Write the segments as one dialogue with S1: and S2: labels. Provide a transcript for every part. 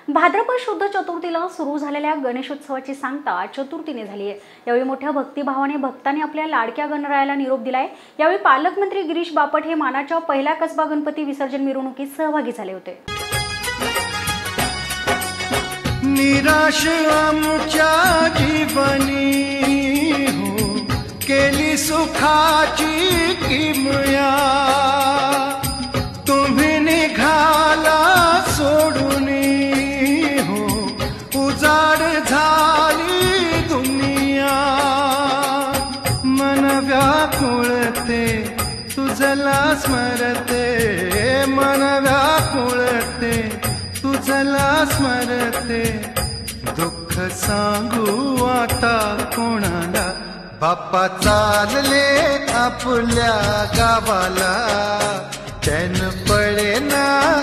S1: भाद्रपद शुद्ध चतुर्थीला सुरू झालेल्या गणेशोत्सवाची सांगता चतुर्थीने झाली आहे। यावेळी मोठ्या भक्तिभावाने भक्तांनी आपल्या लाडक्या गणरायाला निरोप दिलाय। यावेळी पालकमंत्री गिरीश बापट हे मानाच्या पहिल्या कसबा गणपती विसर्जन मिरवणुकीत सहभागी झाले होते।
S2: निराश आमच्या जीवनी हो केली सुखाची किमया, तुम्ही निघाला सोडून हो उजाड झाली दुनिया। मन व्याकुळते तुझला स्मरते, मन व्याकुळते तुझला स्मरते। दुःख सांगू आता कोणाला, बाप्पा चालले आपल्या गावाला। चैन पडे ना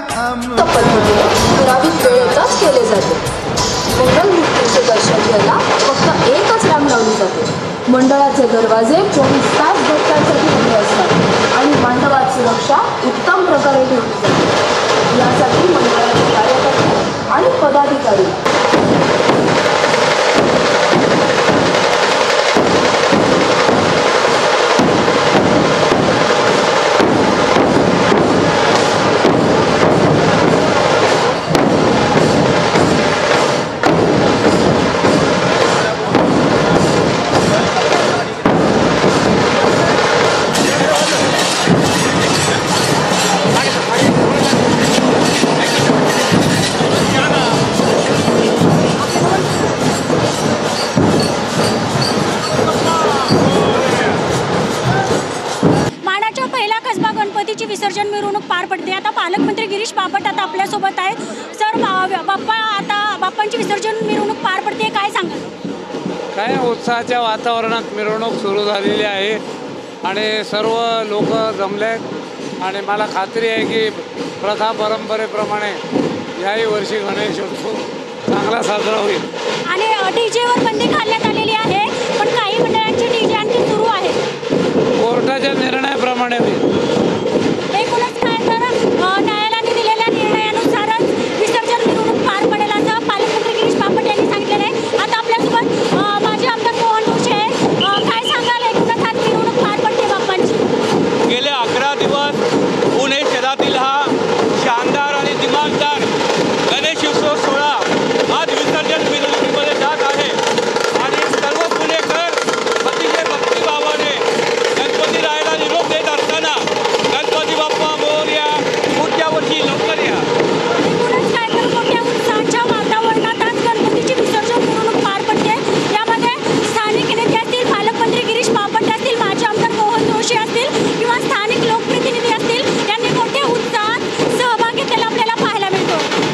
S3: ठराविक वेळेतच केले जाते। मंगलमूर्तीचे दर्शन घ्यायला फक्त एकच रांग लावली जाते। मंडळाचे दरवाजे 24 तास भक्तांसाठी उघडे असतात आणि मांडवाची सुरक्षा उत्तम प्रकारे ठेवली जाते। यासाठी मंडळाचे कार्यकर्ते आणि पदाधिकारी
S1: गणपतीची विसर्जन मिरवणूक पार पडते। आता पालकमंत्री गिरीश बापट आता आपल्या सोबत आहेत। सर, बाप्पांची विसर्जन मिरवणूक पार पडते, काय सांगाल?
S4: काय उत्साहाच्या वातावरणात मिरवणूक सुरू झालेली आहे आणि सर्व लोक जमले आणि मला खात्री आहे की प्रथा परंपरेप्रमाणे याही वर्षी गणेशोत्सव चांगला साजरा होईल।
S1: आणि डीजेवर बंदी घालण्यात आलेली आहे, पण काही मंडळांचे डीजे आणखी सुरू आहे।
S4: कोर्टाच्या निर्णयाप्रमाणे होईल।